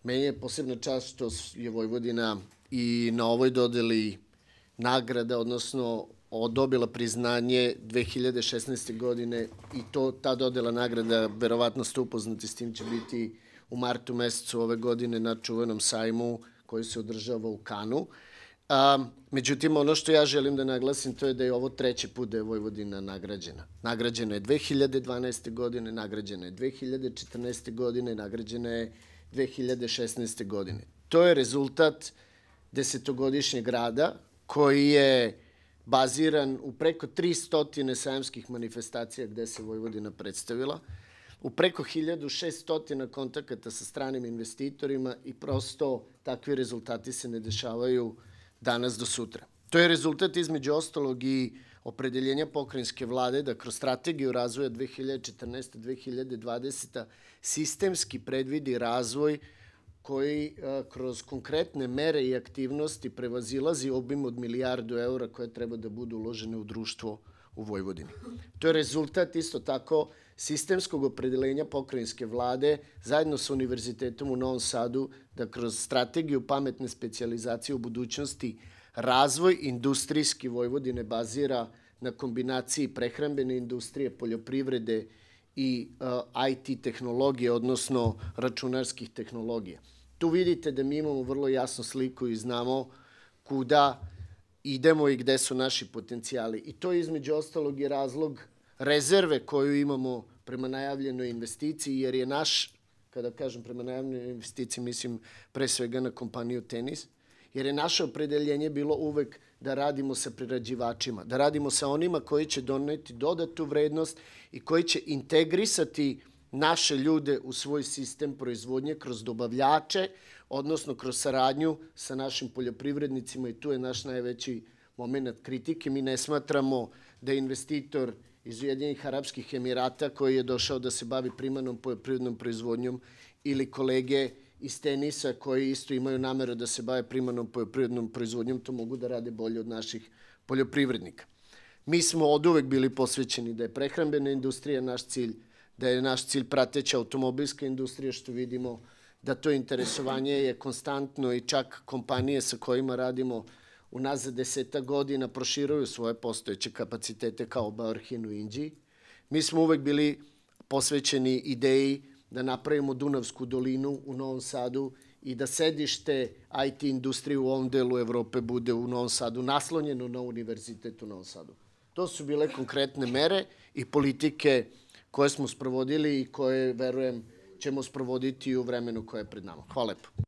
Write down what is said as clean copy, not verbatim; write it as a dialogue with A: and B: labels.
A: Meni je posebna čast što je Vojvodina i na ovoj dodeli nagrada, odnosno dobila priznanje 2016. godine i ta dodela nagrada, verovatno ste upoznati s tim, će biti u martu mesecu ove godine na čuvenom sajmu koji se održava u Kanu. Međutim, ono što ja želim da naglasim, to je da je ovo treći put da je Vojvodina nagrađena. Nagrađena je 2012. godine, nagrađena je 2014. godine, nagrađena je 2016. godine. To je rezultat desetogodišnjeg rada koji je baziran u preko 300 sajamskih manifestacija gde se Vojvodina predstavila, u preko 1600 kontakata sa stranim investitorima i prosto takvi rezultati se ne dešavaju danas do sutra. To je rezultat između ostalog i opredeljenja pokrajinske vlade da kroz strategiju razvoja 2014-2020 sistemski predvidi razvoj koji kroz konkretne mere i aktivnosti prevazilazi obim od €1.000.000.000 koje treba da budu uložene u društvo u Vojvodini. To je rezultat isto tako sistemskog opredeljenja pokrajinske vlade zajedno sa Univerzitetom u Novom Sadu da kroz strategiju pametne specijalizacije u budućnosti razvoj industrijski Vojvodine bazira na kombinaciji prehrambene industrije, poljoprivrede i IT tehnologije, odnosno računarskih tehnologija. Tu vidite da mi imamo vrlo jasnu sliku i znamo kuda idemo i gde su naši potencijali. I to između ostalog je razlog rezerve koju imamo prema najavljenoj investiciji, jer je naš, kada kažem prema najavljenoj investiciji, mislim pre svega na kompaniju Tenis, jer je naše opredeljenje bilo uvek da radimo sa prerađivačima, da radimo sa onima koji će doneti dodatu vrednost i koji će integrisati naše ljude u svoj sistem proizvodnje kroz dobavljače, odnosno kroz saradnju sa našim poljoprivrednicima i tu je naš najveći moment kritike. Mi ne smatramo da je investitor iz Ujedinjenih Arapskih Emirata koji je došao da se bavi primarnom poljoprivrednom proizvodnjom ili kolege iz Tenisa koji isto imaju nameru da se bave primarnom poljoprivrednom proizvodnjom, to mogu da rade bolje od naših poljoprivrednika. Mi smo oduvek bili posvećeni da je prehrambena industrija naš cilj, da je naš cilj prateća automobilska industrija, što vidimo da to interesovanje je konstantno i čak kompanije sa kojima radimo unazad 10 godina proširuju svoje postojeće kapacitete kao Bauerhin u Inđiji. Mi smo uvek bili posvećeni ideji da napravimo Dunavsku dolinu u Novom Sadu i da sedište IT industrije u ovom delu Evrope bude u Novom Sadu, naslonjeno na Univerzitet u Novom Sadu. To su bile konkretne mere i politike koje smo sprovodili i koje, verujem, ćemo sprovoditi u vremenu koje je pred nama. Hvala lepo.